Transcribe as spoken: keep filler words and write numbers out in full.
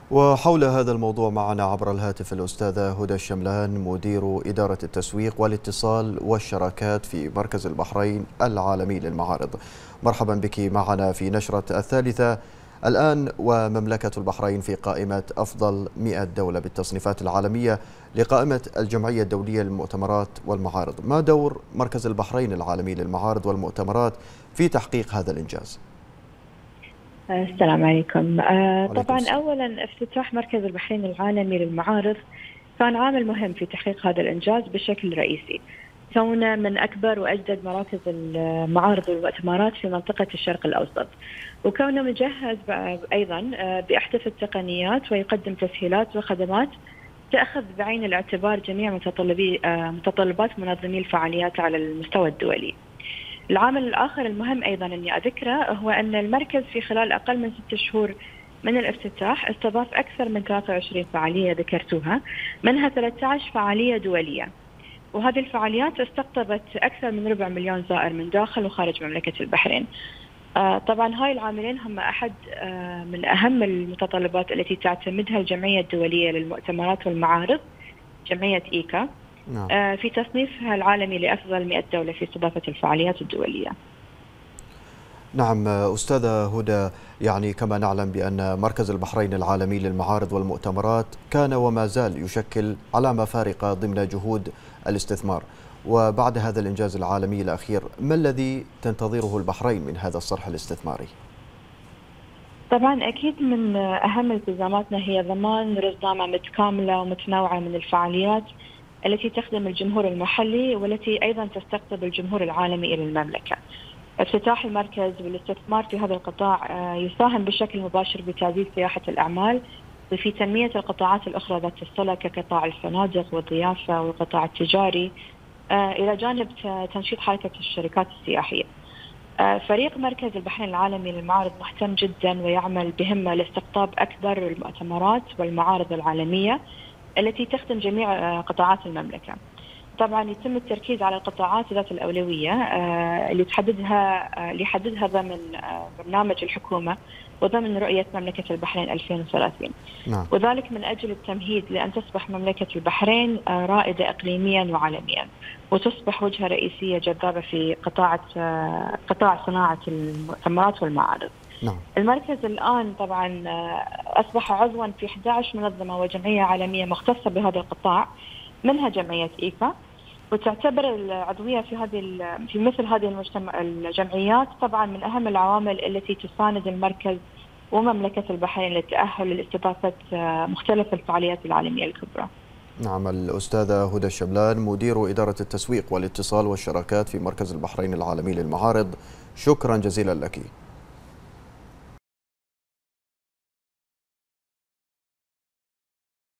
وحول هذا الموضوع معنا عبر الهاتف الأستاذة هدى الشملان، مدير إدارة التسويق والاتصال والشراكات في مركز البحرين العالمي للمعارض. مرحبا بك معنا في نشرة الثالثة. الآن ومملكة البحرين في قائمة أفضل مئة دولة بالتصنيفات العالمية لقائمة الجمعية الدولية للمؤتمرات والمعارض. ما دور مركز البحرين العالمي للمعارض والمؤتمرات في تحقيق هذا الإنجاز؟ السلام عليكم. آه طبعا السلام. أولا افتتاح مركز البحرين العالمي للمعارض كان عامل مهم في تحقيق هذا الإنجاز بشكل رئيسي، كونه من أكبر وأجدد مراكز المعارض والمؤتمرات في منطقة الشرق الأوسط، وكونه مجهز أيضا بأحدث التقنيات ويقدم تسهيلات وخدمات تأخذ بعين الاعتبار جميع متطلبي متطلبات منظمي الفعاليات على المستوى الدولي. العامل الآخر المهم أيضا أني أذكره هو أن المركز في خلال أقل من ستة شهور من الافتتاح استضاف أكثر من ثلاثة وعشرين فعالية ذكرتوها، منها ثلاثة عشر فعالية دولية، وهذه الفعاليات استقطبت أكثر من ربع مليون زائر من داخل وخارج مملكة البحرين. آه طبعا هاي العاملين هم أحد آه من أهم المتطلبات التي تعتمدها الجمعية الدولية للمؤتمرات والمعارض، جمعية إيكا، نعم. في تصنيفها العالمي لأفضل مئة دولة في استضافة الفعاليات الدولية. نعم أستاذة هدى، يعني كما نعلم بأن مركز البحرين العالمي للمعارض والمؤتمرات كان وما زال يشكل علامة فارقة ضمن جهود الاستثمار، وبعد هذا الإنجاز العالمي الأخير ما الذي تنتظره البحرين من هذا الصرح الاستثماري؟ طبعا أكيد من أهم التزاماتنا هي ضمان رصدامة متكاملة ومتنوعة من الفعاليات التي تخدم الجمهور المحلي والتي أيضا تستقطب الجمهور العالمي إلى المملكة. افتتاح المركز والاستثمار في هذا القطاع يساهم بشكل مباشر بتعزيز سياحة الأعمال وفي تنمية القطاعات الأخرى ذات الصلة كقطاع الفنادق والضيافة والقطاع التجاري، إلى جانب تنشيط حركة الشركات السياحية. فريق مركز البحرين العالمي للمعارض مهتم جدا ويعمل بهمة لاستقطاب أكبر المؤتمرات والمعارض العالمية التي تخدم جميع قطاعات المملكة. طبعا يتم التركيز على القطاعات ذات الأولوية اللي تحددها اللي يحددها ضمن برنامج الحكومة وضمن رؤية مملكة البحرين ألفين وثلاثين، نعم. وذلك من أجل التمهيد لأن تصبح مملكة البحرين رائدة إقليميا وعالميا وتصبح وجهة رئيسية جذابة في قطاع قطاع صناعة المؤتمرات والمعارض. نعم. المركز الآن طبعا أصبح عضوا في أحد عشر منظمة وجمعية عالمية مختصة بهذا القطاع، منها جمعية إيكا، وتعتبر العضوية في هذه في مثل هذه المجتمع الجمعيات طبعا من أهم العوامل التي تساند المركز ومملكة البحرين للتأهل لاستضافة مختلف الفعاليات العالمية الكبرى. نعم. الأستاذة هدى الشملان، مدير إدارة التسويق والاتصال والشراكات في مركز البحرين العالمي للمعارض، شكرا جزيلا لك.